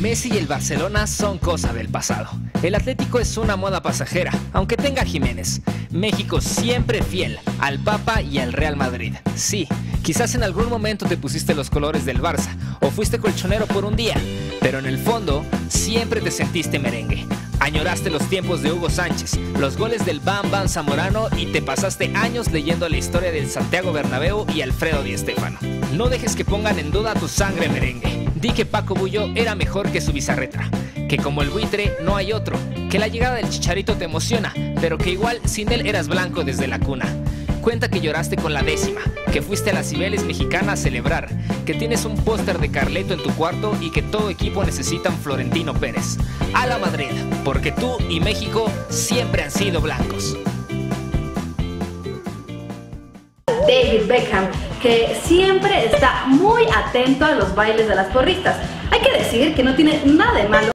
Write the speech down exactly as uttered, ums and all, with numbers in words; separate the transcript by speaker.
Speaker 1: Messi y el Barcelona son cosa del pasado. El Atlético es una moda pasajera, aunque tenga a Jiménez. México siempre fiel al Papa y al Real Madrid. Sí, quizás en algún momento te pusiste los colores del Barça o fuiste colchonero por un día, pero en el fondo siempre te sentiste merengue. Añoraste los tiempos de Hugo Sánchez, los goles del Bam Bam Zamorano y te pasaste años leyendo la historia del Santiago Bernabéu y Alfredo Di Stéfano. No dejes que pongan en duda tu sangre merengue. Di que Paco Bullo era mejor que su bizarretra, que como el buitre no hay otro, que la llegada del Chicharito te emociona, pero que igual sin él eras blanco desde la cuna. Cuenta que lloraste con la décima, que fuiste a la Cibeles mexicana a celebrar, que tienes un póster de Carleto en tu cuarto y que todo equipo necesita un Florentino Pérez. A la Madrid, porque tú y México siempre han sido blancos.
Speaker 2: David Beckham, que siempre está muy atento a los bailes de las porristas. Hay que decir que no tiene nada de malo